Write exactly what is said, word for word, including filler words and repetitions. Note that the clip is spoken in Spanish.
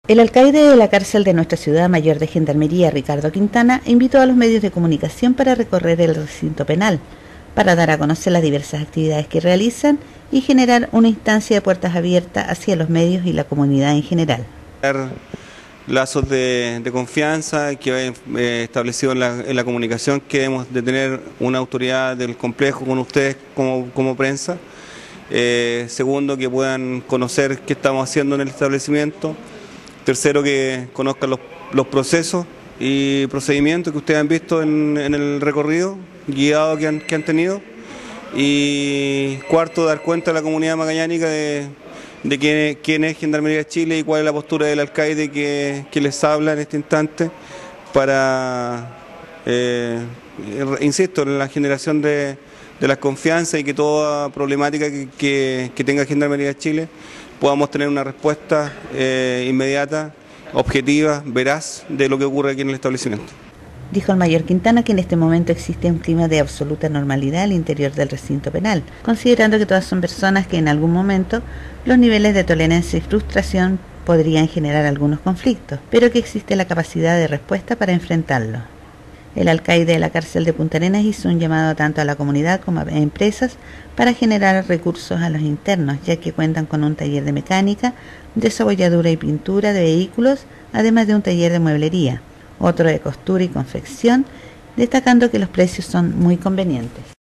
El alcaide de la cárcel de nuestra ciudad, mayor de Gendarmería, Ricardo Quintana, invitó a los medios de comunicación para recorrer el recinto penal, para dar a conocer las diversas actividades que realizan y generar una instancia de puertas abiertas hacia los medios y la comunidad en general. Lazos de, de confianza que he eh, establecido en la, en la comunicación, que debemos de tener una autoridad del complejo con ustedes como, como prensa. Eh, segundo, que puedan conocer qué estamos haciendo en el establecimiento. Tercero, que conozcan los, los procesos y procedimientos que ustedes han visto en, en el recorrido guiado que han, que han tenido. Y cuarto, dar cuenta a la comunidad magallánica de, de quién, quién es Gendarmería de Chile y cuál es la postura del alcaide que, que les habla en este instante para, eh, insisto, en la generación de, de la confianza y que toda problemática que, que, que tenga Gendarmería de Chile podamos tener una respuesta eh, inmediata, objetiva, veraz de lo que ocurre aquí en el establecimiento. Dijo el mayor Quintana que en este momento existe un clima de absoluta normalidad al interior del recinto penal, considerando que todas son personas que en algún momento los niveles de tolerancia y frustración podrían generar algunos conflictos, pero que existe la capacidad de respuesta para enfrentarlos. El alcaide de la cárcel de Punta Arenas hizo un llamado tanto a la comunidad como a empresas para generar recursos a los internos, ya que cuentan con un taller de mecánica, desabolladura y pintura de vehículos, además de un taller de mueblería, otro de costura y confección, destacando que los precios son muy convenientes.